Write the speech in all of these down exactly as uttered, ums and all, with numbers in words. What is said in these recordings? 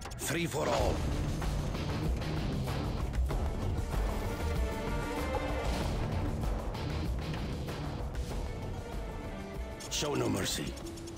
Free for all. Show no mercy.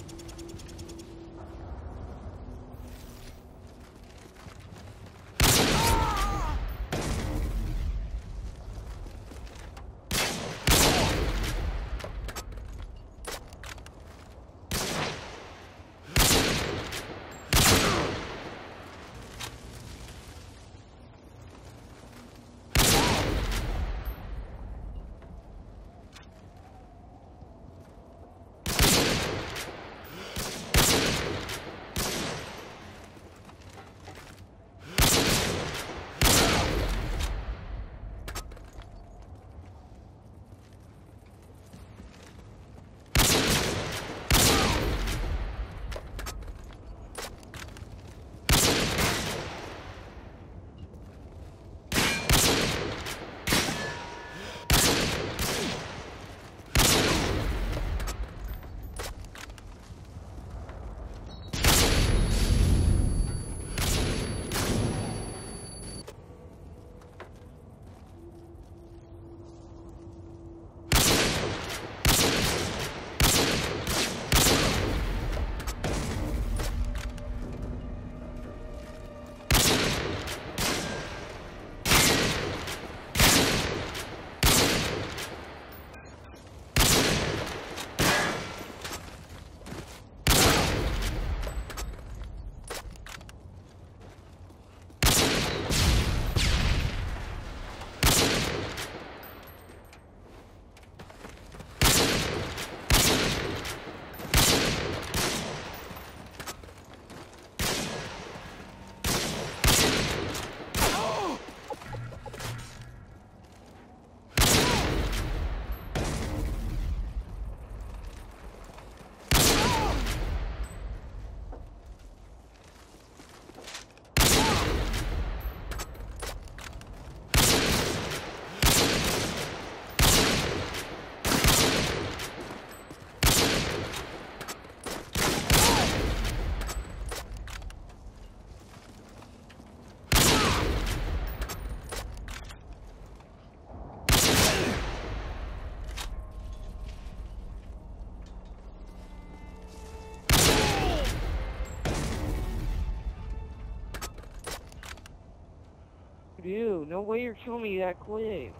Dude, no way you're killing me that quick.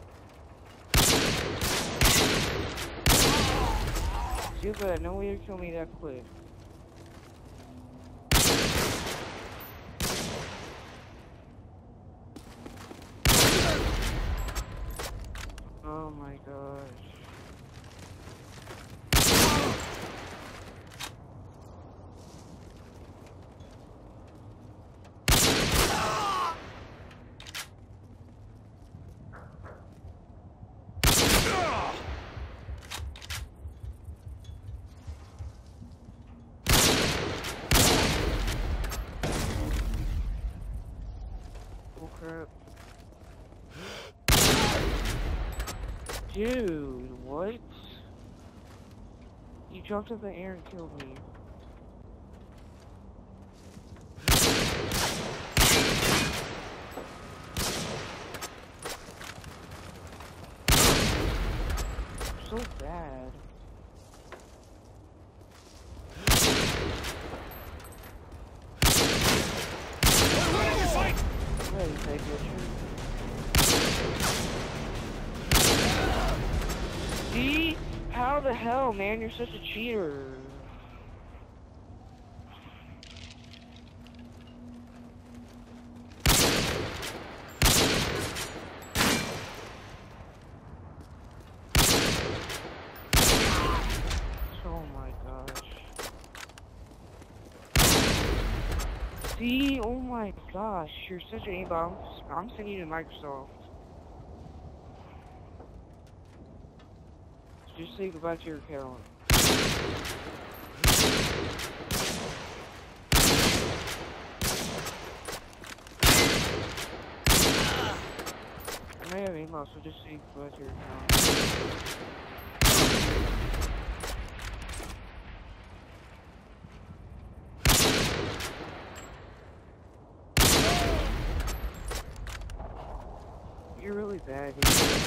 Stupid, no way you're killing me that quick. Oh my gosh. Crap. Dude, what? You jumped up in the air and killed me. So bad. See? How the hell, man? You're such a cheater. Oh my gosh. See? Oh my gosh. You're such an aimbot. I'm, I'm sending you to Microsoft. Just say goodbye to your account. I may have email, so just say goodbye to your account. really bad, dude.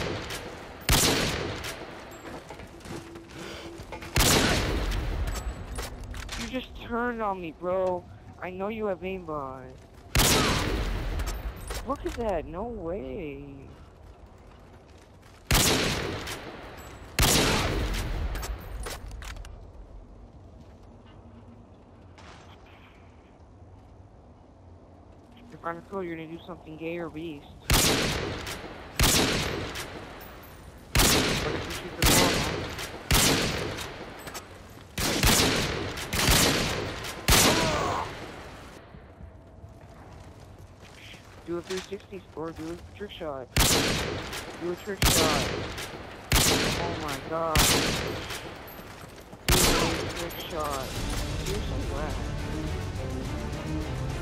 You just turned on me, bro. I know you have aimbot. Look at that, no way. If I'm cool, you're gonna do something gay or beast. But if you shoot the wall, do a three sixty or do a trick shot. Do a trick shot. Oh my god. Do a trick shot. You're so glad.